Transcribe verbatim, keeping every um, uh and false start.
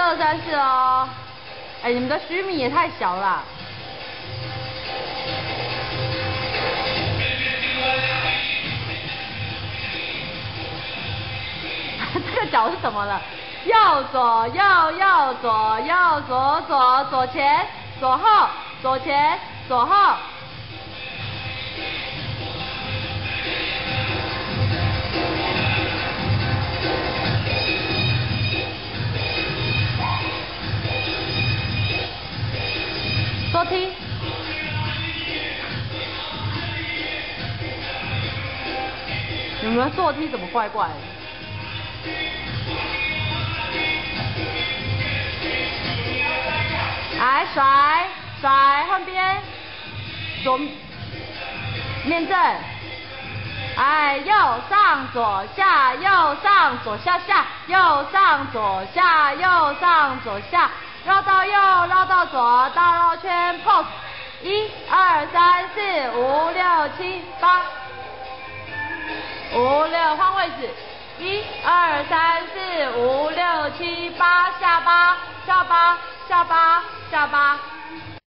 二三四哦。哎，你们的须弥也太小了啦。这个脚是怎么了？右左右右左右左左左前左后左前左后。坐梯。你们的坐梯怎么怪怪的？来甩甩换边，左面正，哎右上左下右上左下下右上左下右上左下，绕到右绕到左大绕圈 pose， 一二三四五六七八，五六换位置，一二三四五六七八下巴下巴下巴下巴。